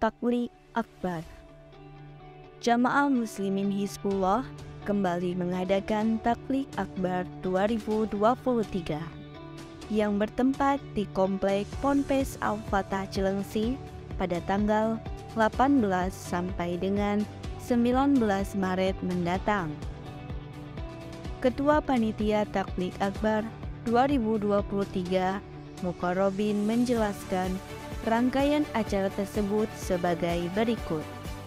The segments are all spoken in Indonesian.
Taklik Akbar. Jamaah Muslimin Hizbullah kembali mengadakan Taklik Akbar 2023 yang bertempat di Komplek Ponpes Al-Fatah Cilengsi pada tanggal 18 sampai dengan 19 Maret mendatang. Ketua Panitia Taklik Akbar 2023 Mukarrobin menjelaskan rangkaian acara tersebut sebagai berikut.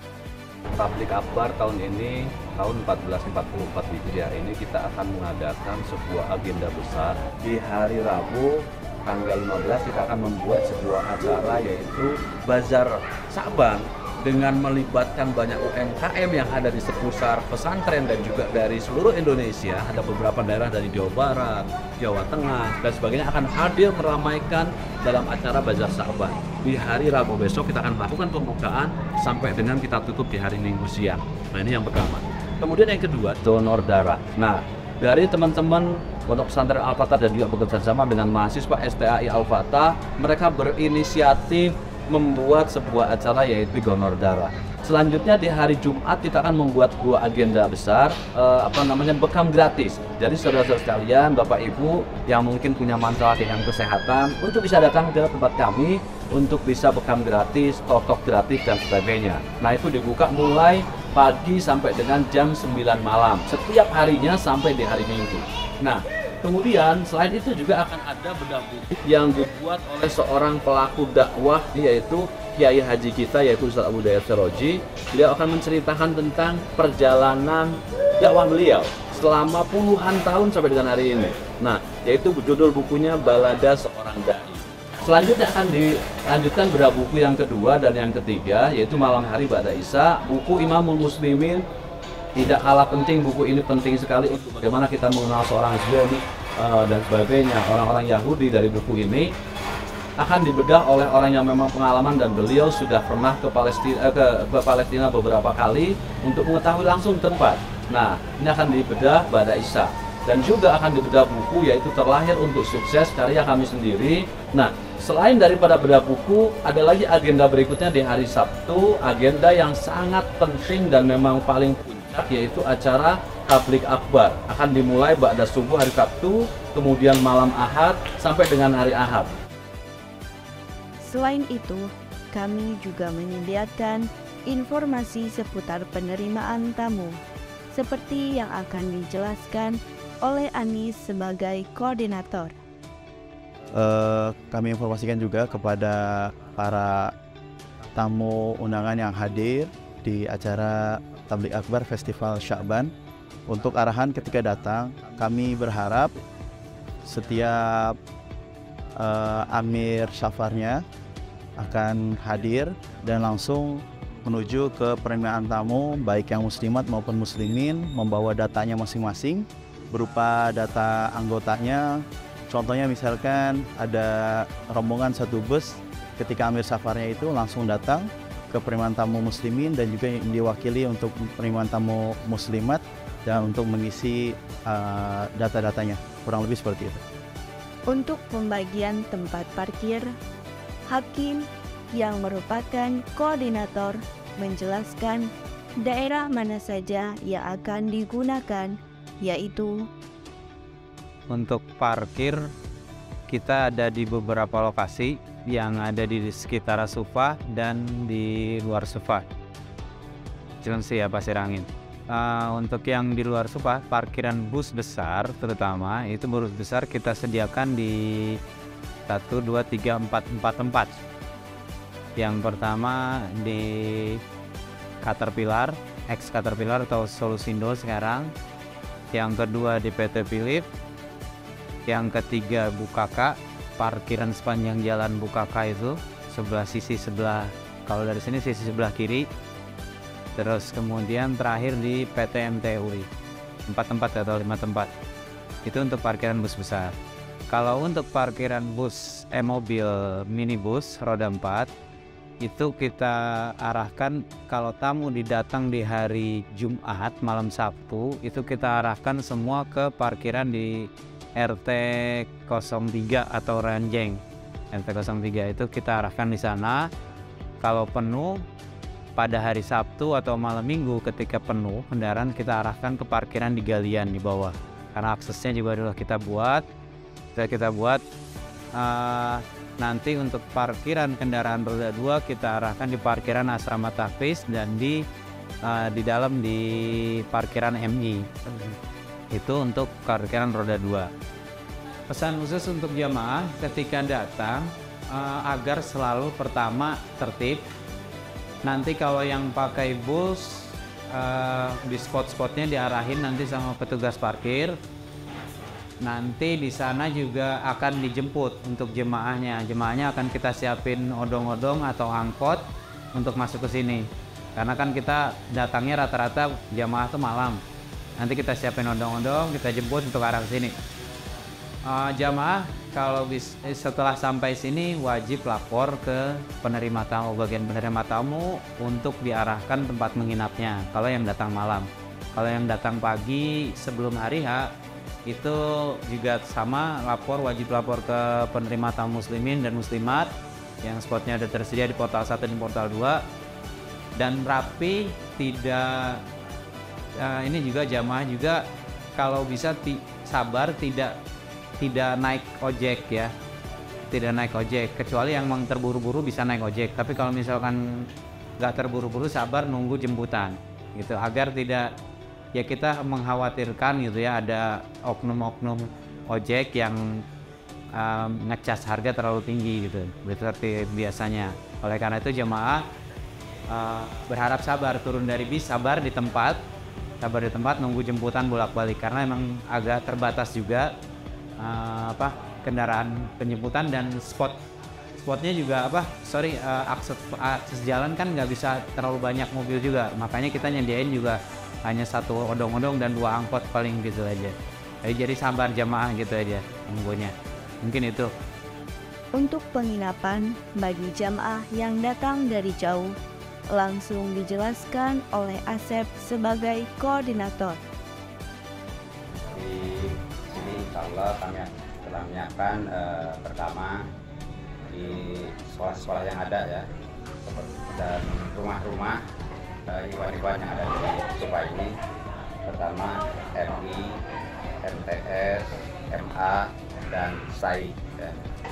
Taklik Akbar tahun ini, tahun 1444 Hijriah ini kita akan mengadakan sebuah agenda besar. Di hari Rabu tanggal 15 kita akan membuat sebuah acara yaitu Bazar Sa'ban dengan melibatkan banyak UMKM yang ada di seputar pesantren dan juga dari seluruh Indonesia. Ada beberapa daerah dari Jawa Barat, Jawa Tengah, dan sebagainya akan hadir meramaikan dalam acara Bazar Sa'ban. Di hari Rabu besok kita akan melakukan pembukaan sampai dengan kita tutup di hari Minggu siang. Nah, ini yang pertama. Kemudian yang kedua, donor darah. Nah, dari teman-teman Pondok Pesantren Al-Fatah dan juga bekerja sama dengan mahasiswa STAI Al-Fatah, mereka berinisiatif membuat sebuah acara yaitu donor darah. Selanjutnya di hari Jumat kita akan membuat dua agenda besar, bekam gratis. Jadi saudara-saudara sekalian, Bapak Ibu yang mungkin punya masalah dengan kesehatan untuk bisa datang ke tempat kami untuk bisa bekam gratis, totok gratis dan sebagainya. Nah, itu dibuka mulai pagi sampai dengan jam 9 malam setiap harinya sampai di hari Minggu. Nah, kemudian selain itu juga akan ada bedah buku yang dibuat oleh seorang pelaku dakwah yaitu Kiai Haji kita yaitu Ustaz Abu Dayat Seroji. Beliau akan menceritakan tentang perjalanan dakwah beliau selama puluhan tahun sampai dengan hari ini. Nah, yaitu judul bukunya Balada Seorang Dai. Selanjutnya akan dilanjutkan bedah buku yang kedua dan yang ketiga yaitu malam hari Ba'da Isya, buku Imamul Muslimin. Tidak kalah penting, buku ini penting sekali untuk bagaimana kita mengenal seorang Zionis dan sebagainya. Orang-orang Yahudi dari buku ini akan dibedah oleh orang yang memang pengalaman dan beliau sudah pernah ke Palestina beberapa kali untuk mengetahui langsung tempat. Nah, ini akan dibedah Ba'da Isya dan juga akan dibedah buku yaitu Terlahir Untuk Sukses karya kami sendiri. Nah, selain daripada bedah buku, ada lagi agenda berikutnya di hari Sabtu, agenda yang sangat penting dan memang paling yaitu acara Taklik Akbar akan dimulai ba'da subuh hari Sabtu, kemudian malam Ahad sampai dengan hari Ahad. Selain itu, kami juga menyediakan informasi seputar penerimaan tamu, seperti yang akan dijelaskan oleh Anis sebagai koordinator. Kami informasikan juga kepada para tamu undangan yang hadir di acara Taklik Akbar Festival Sya'ban. Untuk arahan ketika datang, kami berharap setiap amir safarnya akan hadir dan langsung menuju ke penerimaan tamu, baik yang muslimat maupun muslimin, membawa datanya masing-masing berupa data anggotanya. Contohnya misalkan ada rombongan satu bus, ketika amir safarnya itu langsung datang ke penerimaan tamu muslimin dan juga yang diwakili untuk penerimaan tamu muslimat dan untuk mengisi data-datanya, kurang lebih seperti itu. Untuk pembagian tempat parkir, Hakim yang merupakan koordinator menjelaskan daerah mana saja yang akan digunakan, yaitu untuk parkir kita ada di beberapa lokasi yang ada di sekitar Sufa dan di luar Sufa, Cilengsi ya, Pasir Angin. Untuk yang di luar Sufa, parkiran bus besar terutama itu bus besar kita sediakan di 1, 2, 3, 4 tempat. Yang pertama di Caterpillar, ex Caterpillar atau Solusindo sekarang. Yang kedua di PT Philip. Yang ketiga Bukaka, parkiran sepanjang jalan Bukaka itu sebelah kalau dari sini sisi sebelah kiri. Terus kemudian terakhir di PT MTUI 4 tempat atau 5 tempat. Itu untuk parkiran bus besar. Kalau untuk parkiran bus mobil minibus roda 4 itu kita arahkan kalau tamu didatang di hari Jumat malam Sabtu itu kita arahkan semua ke parkiran di RT 03 atau Ranjeng. RT 03 itu kita arahkan di sana. Kalau penuh pada hari Sabtu atau malam Minggu, ketika penuh kendaraan, kita arahkan ke parkiran di galian di bawah, karena aksesnya juga sudah kita buat. Nanti untuk parkiran kendaraan roda 2 kita arahkan di parkiran Asrama Tahfiz dan di dalam di parkiran MI. Itu untuk parkiran roda 2. Pesan khusus untuk jamaah ketika datang, agar selalu pertama tertib. Nanti kalau yang pakai bus, di spot-spotnya diarahin nanti sama petugas parkir. Nanti di sana juga akan dijemput untuk jemaahnya. Jemaahnya akan kita siapin odong-odong atau angkot untuk masuk ke sini. Karena kan kita datangnya rata-rata jemaah tuh malam. Nanti kita siapin odong-odong, kita jemput untuk arah ke sini. Jamaah kalau setelah sampai sini wajib lapor ke penerima tamu, bagian penerima tamu, untuk diarahkan tempat menginapnya kalau yang datang malam. Kalau yang datang pagi sebelum hari H itu juga sama, wajib lapor ke penerima tamu muslimin dan muslimat yang spotnya ada tersedia di portal 1 dan portal 2, dan rapi. Tidak ini juga jamaah juga kalau bisa sabar, tidak naik ojek ya, tidak naik ojek, kecuali yang memang terburu-buru bisa naik ojek. Tapi kalau misalkan nggak terburu-buru, sabar nunggu jemputan gitu, agar tidak ya kita mengkhawatirkan gitu ya, ada oknum-oknum ojek yang ngecas harga terlalu tinggi gitu, seperti biasanya. Oleh karena itu jemaah berharap sabar, turun dari bis sabar di tempat nunggu jemputan bolak-balik, karena emang agak terbatas juga kendaraan penjemputan, dan spotnya juga akses jalan kan nggak bisa terlalu banyak mobil juga, makanya kita nyediain juga hanya 1 odong-odong dan 2 angkot paling gitu aja. Jadi sabar jamaah gitu aja nunggunya. Mungkin itu. Untuk penginapan bagi jamaah yang datang dari jauh, langsung dijelaskan oleh Asep sebagai koordinator. Di sini insya Allah kami telah menyiapkan pertama di sekolah-sekolah yang ada ya, dan rumah-rumah iwan-iwan yang ada di Supa ini. Pertama MI, MTS, MA, dan SAI ya.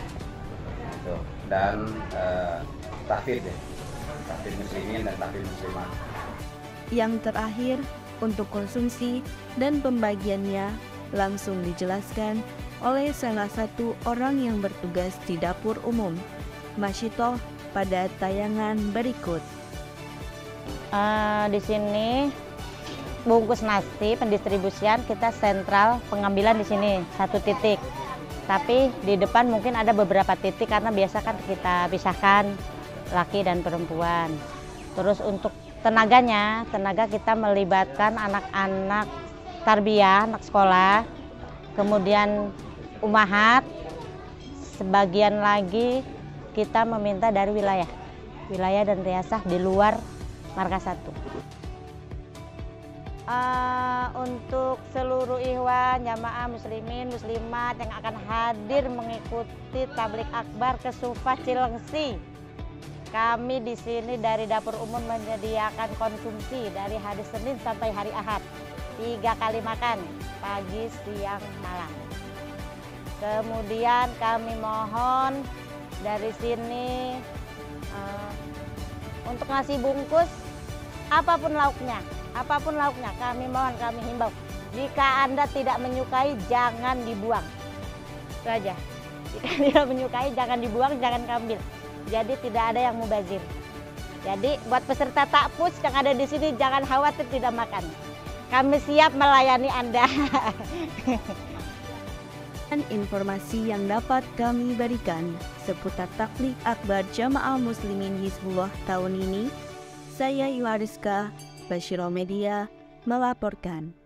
Dan tahfidz ya, tahfidz muslimin dan tahfidz muslimah. Yang terakhir, untuk konsumsi dan pembagiannya langsung dijelaskan oleh salah satu orang yang bertugas di dapur umum, Masyitoh, pada tayangan berikut. Di sini bungkus nasi pendistribusian kita sentral pengambilan di sini 1 titik. Tapi di depan mungkin ada beberapa titik karena biasa kan kita pisahkan laki dan perempuan. Terus untuk tenaga kita melibatkan anak-anak tarbiyah, anak sekolah, kemudian umahat, sebagian lagi kita meminta dari wilayah dan riasah di luar markas 1. Untuk seluruh ikhwan, jamaah muslimin, muslimat yang akan hadir mengikuti tablik akbar ke Supa Cilengsi, kami di sini dari dapur umum menyediakan konsumsi dari hari Senin sampai hari Ahad, 3 kali makan, pagi, siang, malam. Kemudian kami mohon dari sini untuk nasi bungkus apapun lauknya kami mohon, kami himbau, jika Anda tidak menyukai jangan dibuang. Itu aja. Jika tidak menyukai jangan dibuang, jangan kambil. Jadi tidak ada yang mubazir. Jadi buat peserta takpus yang ada di sini jangan khawatir tidak makan. Kami siap melayani Anda. Dan informasi yang dapat kami berikan seputar tablik akbar Jamaah Muslimin Hizbullah tahun ini, saya Iwariska Basyiro Media melaporkan.